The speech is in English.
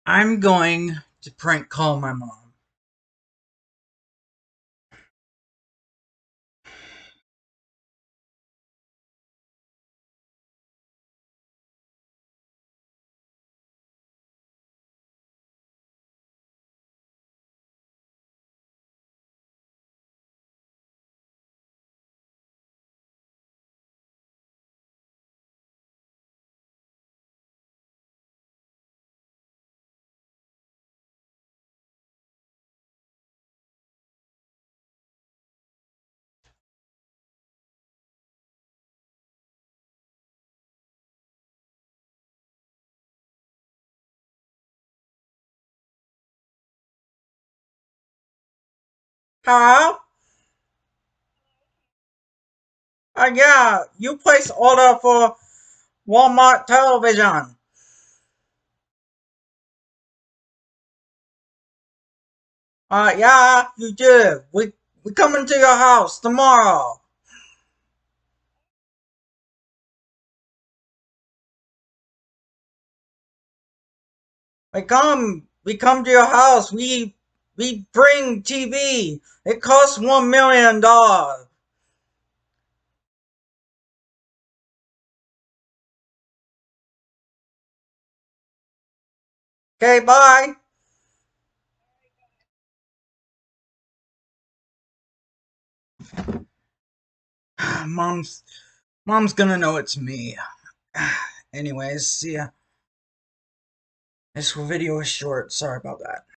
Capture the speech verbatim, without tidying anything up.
I'm going to prank call my mom. Hello? Uh, yeah, you placed order for Walmart television. Uh, yeah, you did. We we coming to your house tomorrow. We come, we come to your house. We we bring T V. It costs one million dollars. Okay, bye. Mom's mom's gonna know it's me. Anyways, see ya. This video is short. Sorry about that.